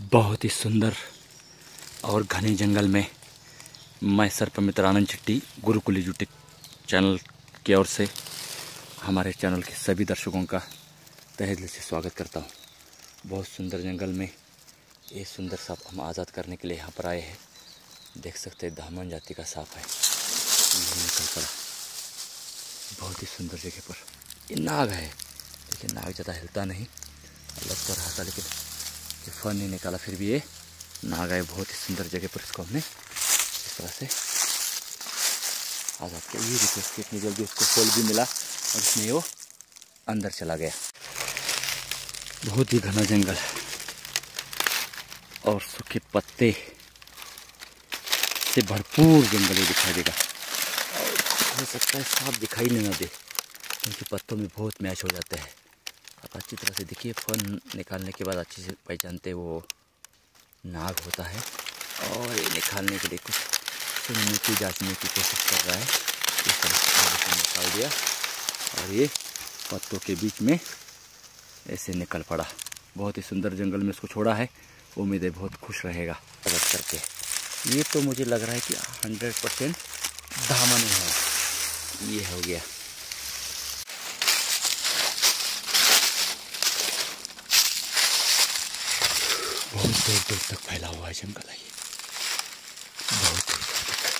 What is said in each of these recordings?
बहुत ही सुंदर और घने जंगल में मैं सर्पमित्र आनंद चिट्टी गुरुकुल EduTech चैनल की ओर से हमारे चैनल के सभी दर्शकों का तहे दिल से स्वागत करता हूँ। बहुत सुंदर जंगल में ये सुंदर सांप हम आज़ाद करने के लिए यहाँ पर आए हैं। देख सकते हैं दामन जाति का सांप है, ये निकल पड़ा बहुत ही सुंदर जगह पर। ये नाग है, लेकिन नाग ज़्यादा हिलता नहीं, लग तो रहा था लेकिन ये फन नहीं निकाला। फिर भी ये नाग है, बहुत ही सुंदर जगह पर इसको हमने इस तरह से आज़ाद किया। ये देखिए कितनी जल्दी उसको फल भी मिला और इसमें वो अंदर चला गया। बहुत ही घना जंगल और सूखे पत्ते से भरपूर जंगल ही दिखाई देगा। हो सकता है सांप दिखाई नहीं दे, क्योंकि पत्तों में बहुत मैच हो जाते हैं। आप अच्छी तरह से देखिए, फन निकालने के बाद अच्छी से पहचानते वो नाग होता है। और ये निकालने के लिए कुछ सुनने की जांचने की कोशिश कर रहा है। इस तरह से निकाल दिया और ये पत्तों के बीच में ऐसे निकल पड़ा। बहुत ही सुंदर जंगल में इसको छोड़ा है, उम्मीद है बहुत खुश रहेगा मदद करके। ये तो मुझे लग रहा है कि 100% दामन है। ये हो गया। बहुत दूर दूर तक फैला हुआ है जंगल है ये, बहुत दूर तक।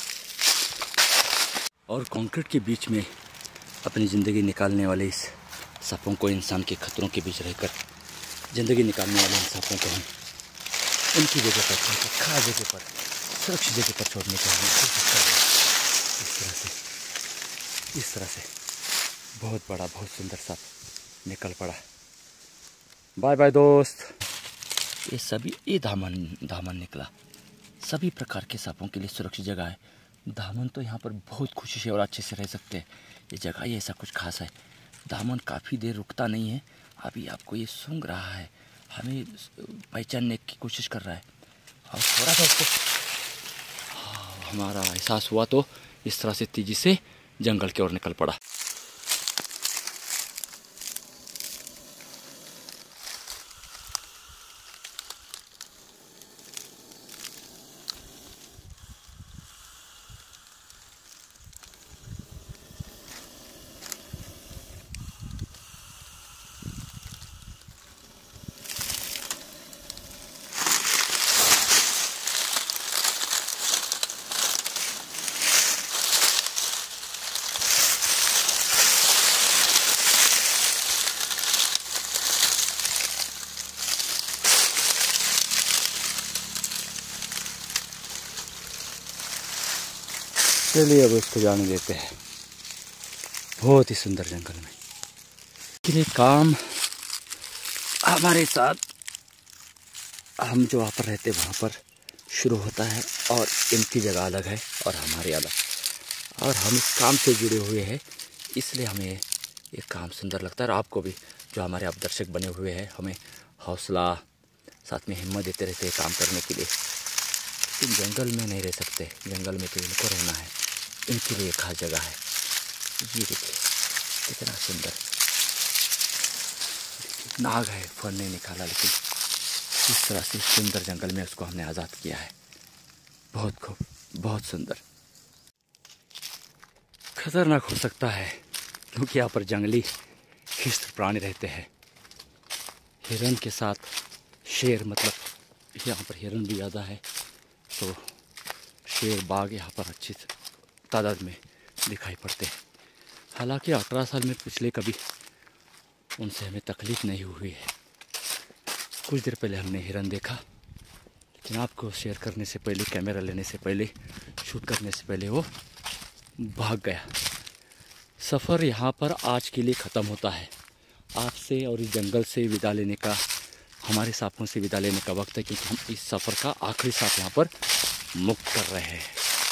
और कंक्रीट के बीच में अपनी ज़िंदगी निकालने वाले इस सांपों को, इंसान के खतरों के बीच रहकर ज़िंदगी निकालने वाले इन सांपों को हम उनकी जगह पर, उनकी खास जगह पर, सुरक्षित जगह पर छोड़ने की हम कोशिश कर रहे हैं। इस तरह से बहुत बड़ा, बहुत सुंदर सांप निकल पड़ा। बाय बाय दोस्त। ये सभी ये दामन निकला। सभी प्रकार के सांपों के लिए सुरक्षित जगह है। दामन तो यहाँ पर बहुत खुशी से और अच्छे से रह सकते हैं। ये जगह ही ऐसा कुछ खास है। दामन काफ़ी देर रुकता नहीं है, अभी आपको ये सूंघ रहा है, हमें पहचानने की कोशिश कर रहा है। और थोड़ा सा उसको हमारा एहसास हुआ तो इस तरह से तेजी से जंगल की ओर निकल पड़ा। चलिए अब इसको जाने देते हैं। बहुत ही सुंदर जंगल में लेकिन काम हमारे साथ, हम जो वहाँ पर रहते वहाँ पर शुरू होता है और इनकी जगह अलग है और हमारी अलग, और हम इस काम से जुड़े हुए हैं, इसलिए हमें ये काम सुंदर लगता है। और आपको भी जो हमारे आप दर्शक बने हुए हैं, हमें हौसला साथ में हिम्मत देते रहते हैं काम करने के लिए। लेकिन जंगल में नहीं रह सकते, जंगल में तो इनको रहना है, इनके लिए खास जगह है। ये देखिए कितना सुंदर नाग है, फल नहीं निकाला, लेकिन इस तरह से सुंदर जंगल में उसको हमने आज़ाद किया है। बहुत खूब, बहुत सुंदर। खतरनाक हो सकता है क्योंकि यहाँ पर जंगली हिंस्र प्राणी रहते हैं। हिरन के साथ शेर, मतलब यहाँ पर हिरन भी ज़्यादा है, तो शेर बाघ यहाँ पर अच्छी तादाद में दिखाई पड़ते हैं। हालांकि 18 साल में पिछले कभी उनसे हमें तकलीफ़ नहीं हुई है। कुछ देर पहले हमने हिरन देखा, लेकिन आपको शेयर करने से पहले, कैमरा लेने से पहले, शूट करने से पहले वो भाग गया। सफ़र यहाँ पर आज के लिए ख़त्म होता है। आपसे और इस जंगल से विदा लेने का, हमारे सांपों से विदा लेने का वक्त है, क्योंकि हम इस सफ़र का आखिरी सांप यहाँ पर मुक्त कर रहे हैं।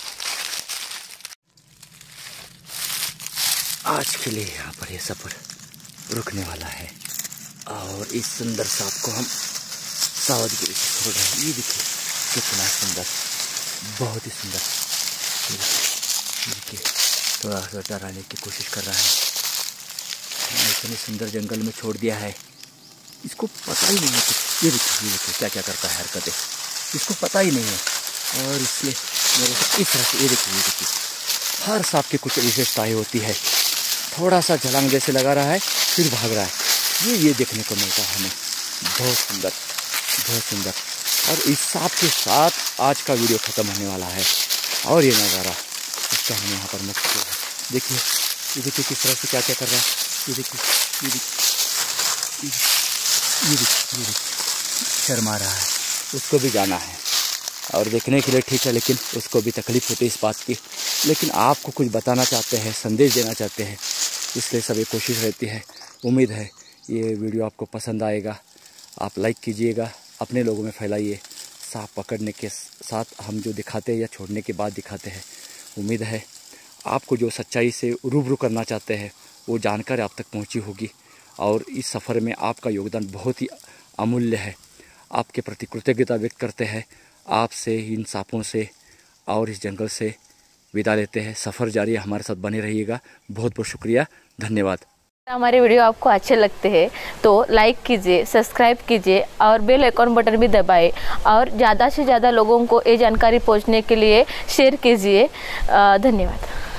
आज के लिए यहाँ पर ये सफ़र रुकने वाला है और इस सुंदर सांप को हम सावधगिरी से छोड़ रहे हैं। ये देखिए कितना सुंदर, बहुत ही सुंदर। देखिए थोड़ा सा डराने की कोशिश कर रहा है। इतने सुंदर जंगल में छोड़ दिया है, इसको पता ही नहीं है कुछ ये देखिए क्या क्या करता है हरकतें, इसको पता ही नहीं है। और इसलिए मेरे को इस तरह से ये देखिए हर सांप की कुछ विशेषताएँ होती है। थोड़ा सा झलांग जैसे लगा रहा है फिर भाग रहा है, ये देखने को मिलता है हमें। बहुत सुंदर, बहुत सुंदर। और इस सांप के साथ आज का वीडियो ख़त्म होने वाला है। और ये नज़ारा इसका हम यहाँ पर मुक्त किया है। देखिए ये देखिए किस तरह से क्या क्या कर रहा है। ये देखिए ये देखिए ये देखिए शर्मा रहा है, उसको भी जाना है और देखने के लिए ठीक है, लेकिन उसको भी तकलीफ होती है इस बात की। लेकिन आपको कुछ बताना चाहते हैं, संदेश देना चाहते हैं, इसलिए सभी कोशिश रहती है। उम्मीद है ये वीडियो आपको पसंद आएगा। आप लाइक कीजिएगा, अपने लोगों में फैलाइए। सांप पकड़ने के साथ हम जो दिखाते हैं या छोड़ने के बाद दिखाते हैं, उम्मीद है आपको जो सच्चाई से रूबरू करना चाहते हैं वो जानकारी आप तक पहुंची होगी। और इस सफ़र में आपका योगदान बहुत ही अमूल्य है। आपके प्रति कृतज्ञता व्यक्त करते हैं। आपसे, इन सांपों से और इस जंगल से विदा लेते हैं। सफ़र जारी है, हमारे साथ बने रहिएगा। बहुत बहुत शुक्रिया, धन्यवाद। हमारे वीडियो आपको अच्छे लगते हैं तो लाइक कीजिए, सब्सक्राइब कीजिए और बेल आइकॉन बटन भी दबाएं। और ज़्यादा से ज़्यादा लोगों को ये जानकारी पहुंचने के लिए शेयर कीजिए। धन्यवाद।